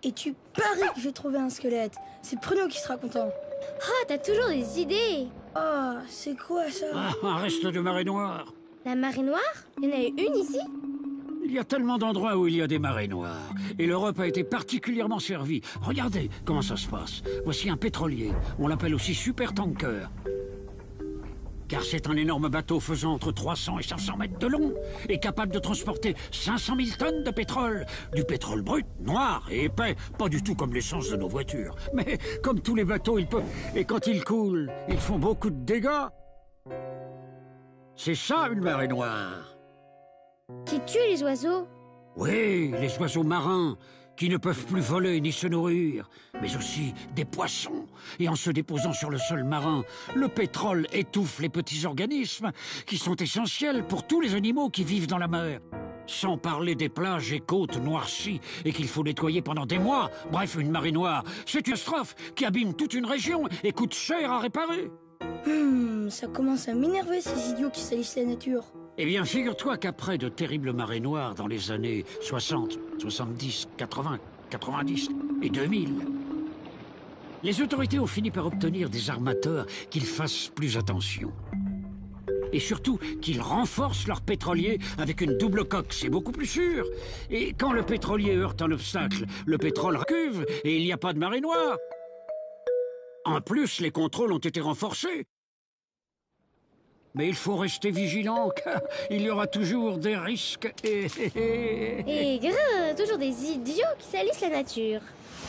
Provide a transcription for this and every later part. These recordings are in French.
Et tu paries que j'ai trouvé un squelette. C'est Pruneau qui sera content. Oh, t'as toujours des idées. Oh, c'est quoi ça? Ah, un reste de marée noire. La marée noire? Il y en a une ici? Il y a tellement d'endroits où il y a des marées noires. Et l'Europe a été particulièrement servie. Regardez comment ça se passe. Voici un pétrolier. On l'appelle aussi supertanker. Car c'est un énorme bateau faisant entre 300 et 500 mètres de long et capable de transporter 500 000 tonnes de pétrole. Du pétrole brut, noir et épais, pas du tout comme l'essence de nos voitures. Mais comme tous les bateaux, il peut... Et quand ils coulent, ils font beaucoup de dégâts. C'est ça, une marée noire. Qui tue les oiseaux? Oui, les oiseaux marins, qui ne peuvent plus voler ni se nourrir, mais aussi des poissons. Et en se déposant sur le sol marin, le pétrole étouffe les petits organismes qui sont essentiels pour tous les animaux qui vivent dans la mer. Sans parler des plages et côtes noircies et qu'il faut nettoyer pendant des mois. Bref, une marée noire, c'est une catastrophe qui abîme toute une région et coûte cher à réparer. Ça commence à m'énerver ces idiots qui salissent la nature. Eh bien, figure-toi qu'après de terribles marées noires dans les années 60, 70, 80, 90 et 2000, les autorités ont fini par obtenir des armateurs qu'ils fassent plus attention. Et surtout, qu'ils renforcent leurs pétroliers avec une double coque, c'est beaucoup plus sûr. Et quand le pétrolier heurte un obstacle, le pétrole cuve et il n'y a pas de marée noire. En plus, les contrôles ont été renforcés. Mais il faut rester vigilant, car il y aura toujours des risques et... Et toujours des idiots qui salissent la nature.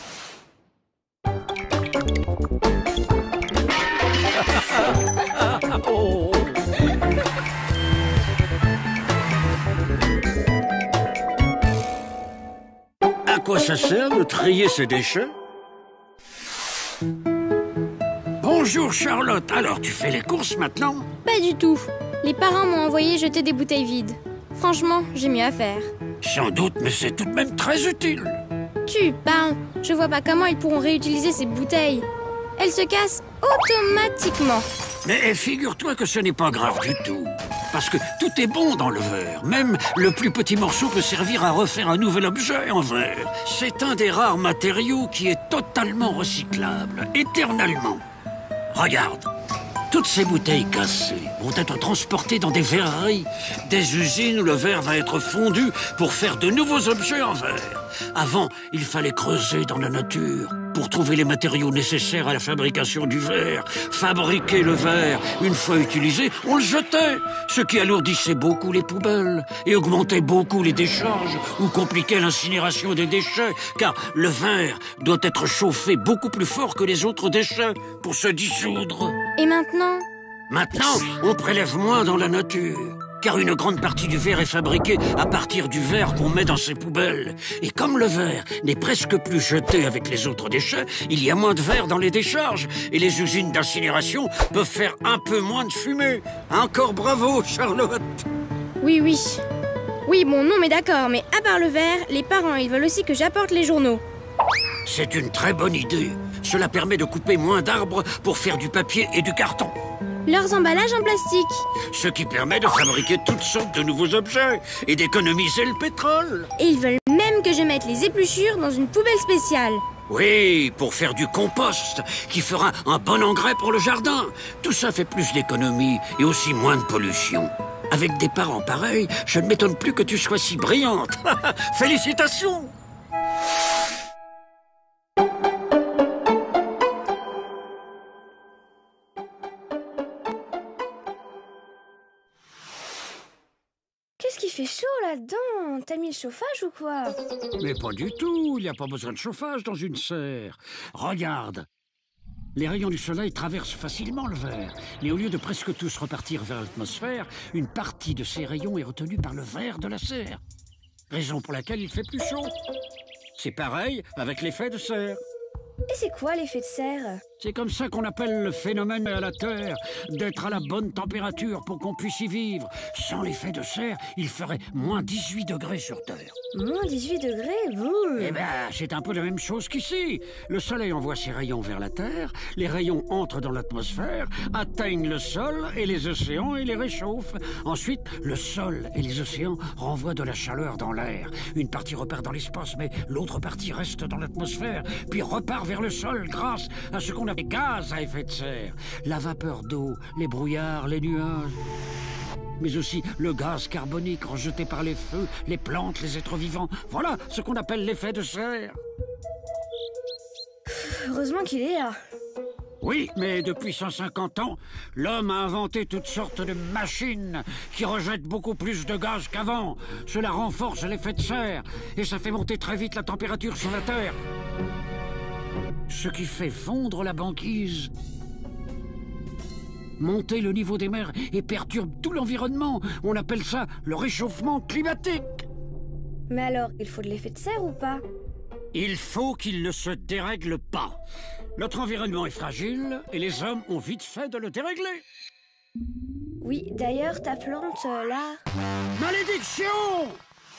Oh. À quoi ça sert de trier ces déchets? Bonjour Charlotte, alors tu fais les courses maintenant? Pas du tout. Les parents m'ont envoyé jeter des bouteilles vides. Franchement, j'ai mieux à faire. Sans doute, mais c'est tout de même très utile. Tu parles. Je vois pas comment ils pourront réutiliser ces bouteilles. Elles se cassent automatiquement. Mais figure-toi que ce n'est pas grave du tout. Parce que tout est bon dans le verre. Même le plus petit morceau peut servir à refaire un nouvel objet en verre. C'est un des rares matériaux qui est totalement recyclable, éternellement. Regarde, toutes ces bouteilles cassées vont être transportées dans des verreries, des usines où le verre va être fondu pour faire de nouveaux objets en verre. Avant, il fallait creuser dans la nature pour trouver les matériaux nécessaires à la fabrication du verre. Fabriquer le verre, une fois utilisé, on le jetait, ce qui alourdissait beaucoup les poubelles et augmentait beaucoup les décharges ou compliquait l'incinération des déchets, car le verre doit être chauffé beaucoup plus fort que les autres déchets pour se dissoudre. Et maintenant? Maintenant, on prélève moins dans la nature. Car une grande partie du verre est fabriquée à partir du verre qu'on met dans ses poubelles. Et comme le verre n'est presque plus jeté avec les autres déchets, il y a moins de verre dans les décharges. Et les usines d'incinération peuvent faire un peu moins de fumée. Encore bravo, Charlotte! Oui. Oui, bon, non, mais d'accord, mais à part le verre, les parents, ils veulent aussi que j'apporte les journaux. C'est une très bonne idée. Cela permet de couper moins d'arbres pour faire du papier et du carton. Leurs emballages en plastique. Ce qui permet de fabriquer toutes sortes de nouveaux objets et d'économiser le pétrole. Et ils veulent même que je mette les épluchures dans une poubelle spéciale. Oui, pour faire du compost, qui fera un bon engrais pour le jardin. Tout ça fait plus d'économie et aussi moins de pollution. Avec des parents pareils, je ne m'étonne plus que tu sois si brillante. Félicitations! Qu'est-ce qui fait chaud là-dedans? T'as mis le chauffage ou quoi? Mais pas du tout, il n'y a pas besoin de chauffage dans une serre. Regarde, les rayons du soleil traversent facilement le verre. Mais au lieu de presque tous repartir vers l'atmosphère, une partie de ces rayons est retenue par le verre de la serre. Raison pour laquelle il fait plus chaud. C'est pareil avec l'effet de serre. Et c'est quoi l'effet de serre? C'est comme ça qu'on appelle le phénomène à la Terre d'être à la bonne température pour qu'on puisse y vivre. Sans l'effet de serre, il ferait moins 18 degrés sur Terre. Moins 18 degrés, vous? Eh ben, c'est un peu la même chose qu'ici. Le soleil envoie ses rayons vers la Terre, les rayons entrent dans l'atmosphère, atteignent le sol et les océans et les réchauffent. Ensuite, le sol et les océans renvoient de la chaleur dans l'air. Une partie repart dans l'espace, mais l'autre partie reste dans l'atmosphère, puis repart vers le sol grâce à ce qu'on appelle gaz à effet de serre. La vapeur d'eau, les brouillards, les nuages, mais aussi le gaz carbonique rejeté par les feux, les plantes, les êtres vivants. Voilà ce qu'on appelle l'effet de serre. Heureusement qu'il est là. Oui, mais depuis 150 ans, l'homme a inventé toutes sortes de machines qui rejettent beaucoup plus de gaz qu'avant. Cela renforce l'effet de serre et ça fait monter très vite la température sur la Terre. Ce qui fait fondre la banquise, monter le niveau des mers et perturbe tout l'environnement. On appelle ça le réchauffement climatique. Mais alors, il faut de l'effet de serre ou pas? Il faut qu'il ne se dérègle pas. Notre environnement est fragile et les hommes ont vite fait de le dérégler. Oui, d'ailleurs, ta plante, là... Malédiction!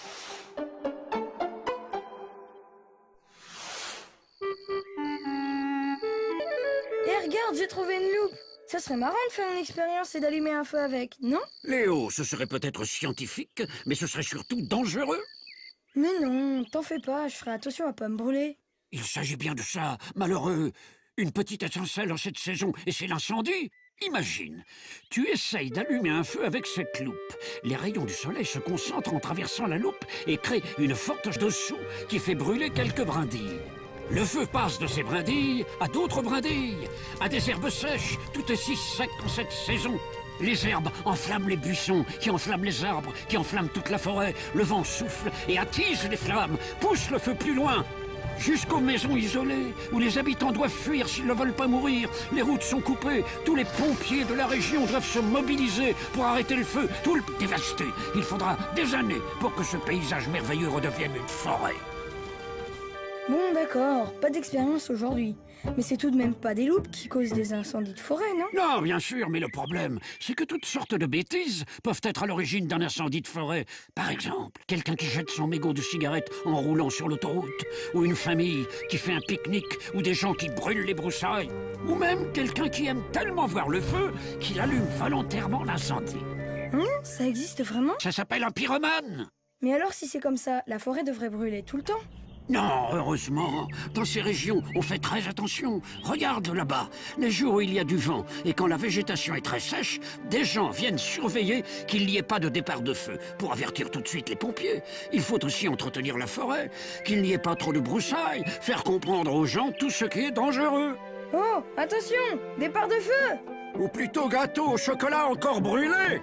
Et regarde, j'ai trouvé une loupe. Ça serait marrant de faire une expérience et d'allumer un feu avec, non? Léo, ce serait peut-être scientifique, mais ce serait surtout dangereux. Mais non, t'en fais pas, je ferai attention à pas me brûler. Il s'agit bien de ça, malheureux. Une petite étincelle en cette saison, et c'est l'incendie. Imagine, tu essayes d'allumer un feu avec cette loupe. Les rayons du soleil se concentrent en traversant la loupe et créent une forte dessous qui fait brûler quelques brindilles. Le feu passe de ces brindilles à d'autres brindilles, à des herbes sèches. Tout est si sec en cette saison. Les herbes enflamment les buissons, qui enflamment les arbres, qui enflamment toute la forêt. Le vent souffle et attise les flammes, pousse le feu plus loin. Jusqu'aux maisons isolées, où les habitants doivent fuir s'ils ne veulent pas mourir. Les routes sont coupées, tous les pompiers de la région doivent se mobiliser pour arrêter le feu, tout le dévasté. Il faudra des années pour que ce paysage merveilleux redevienne une forêt. Bon, d'accord, pas d'expérience aujourd'hui. Mais c'est tout de même pas des loupes qui causent des incendies de forêt, non? Non, bien sûr, mais le problème, c'est que toutes sortes de bêtises peuvent être à l'origine d'un incendie de forêt. Par exemple, quelqu'un qui jette son mégot de cigarette en roulant sur l'autoroute, ou une famille qui fait un pique-nique, ou des gens qui brûlent les broussailles, ou même quelqu'un qui aime tellement voir le feu qu'il allume volontairement l'incendie. Ça existe vraiment? Ça s'appelle un pyromane. Mais alors si c'est comme ça, la forêt devrait brûler tout le temps? Non, heureusement, dans ces régions, on fait très attention. Regarde là-bas, les jours où il y a du vent et quand la végétation est très sèche, des gens viennent surveiller qu'il n'y ait pas de départ de feu pour avertir tout de suite les pompiers. Il faut aussi entretenir la forêt, qu'il n'y ait pas trop de broussailles, faire comprendre aux gens tout ce qui est dangereux. Oh, attention, départ de feu! Ou plutôt gâteau au chocolat encore brûlé.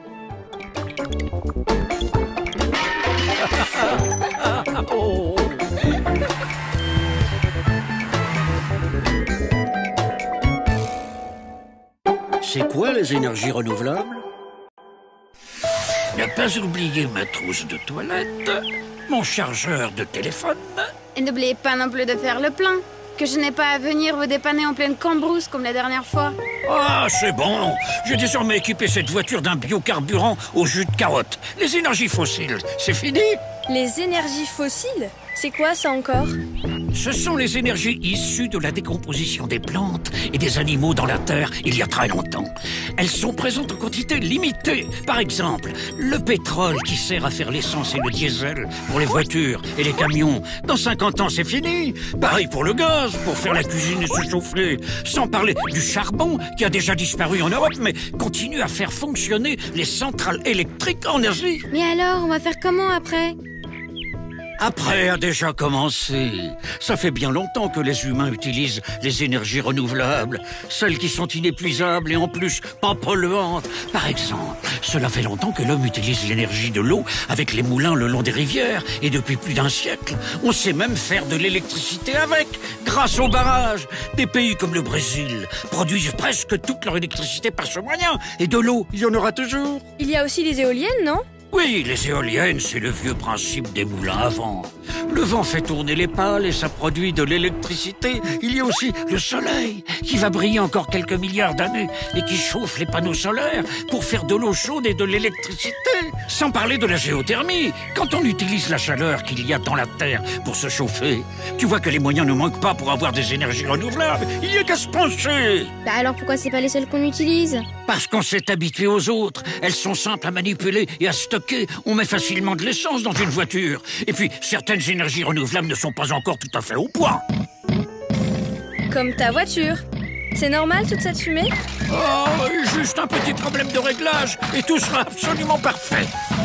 Oh. C'est quoi les énergies renouvelables? Ne pas oublier ma trousse de toilette, mon chargeur de téléphone. Et n'oubliez pas non plus de faire le plein, que je n'ai pas à venir vous dépanner en pleine cambrousse comme la dernière fois. Ah, c'est bon. J'ai désormais équipé cette voiture d'un biocarburant au jus de carotte. Les énergies fossiles, c'est fini? Les énergies fossiles? C'est quoi ça encore? Ce sont les énergies issues de la décomposition des plantes et des animaux dans la Terre il y a très longtemps. Elles sont présentes en quantité limitée. Par exemple, le pétrole qui sert à faire l'essence et le diesel pour les voitures et les camions. Dans 50 ans, c'est fini. Pareil pour le gaz, pour faire la cuisine et se chauffer. Sans parler du charbon qui a déjà disparu en Europe, mais continue à faire fonctionner les centrales électriques en Asie. Mais alors, on va faire comment après? Après a déjà commencé. Ça fait bien longtemps que les humains utilisent les énergies renouvelables, celles qui sont inépuisables et en plus pas polluantes. Par exemple, cela fait longtemps que l'homme utilise l'énergie de l'eau avec les moulins le long des rivières et depuis plus d'un siècle, on sait même faire de l'électricité avec, grâce aux barrages. Des pays comme le Brésil produisent presque toute leur électricité par ce moyen et de l'eau, il y en aura toujours. Il y a aussi les éoliennes, non? Oui, les éoliennes, c'est le vieux principe des moulins à vent. Le vent fait tourner les pales et ça produit de l'électricité. Il y a aussi le soleil, qui va briller encore quelques milliards d'années et qui chauffe les panneaux solaires pour faire de l'eau chaude et de l'électricité. Sans parler de la géothermie. Quand on utilise la chaleur qu'il y a dans la Terre pour se chauffer, tu vois que les moyens ne manquent pas pour avoir des énergies renouvelables. Il y a qu'à se pencher. Bah alors pourquoi c'est pas les seuls qu'on utilise? Parce qu'on s'est habitué aux autres. Elles sont simples à manipuler et à stocker. On met facilement de l'essence dans une voiture. Et puis, certaines énergies renouvelables ne sont pas encore tout à fait au point. Comme ta voiture. C'est normal toute cette fumée? Oh, juste un petit problème de réglage et tout sera absolument parfait.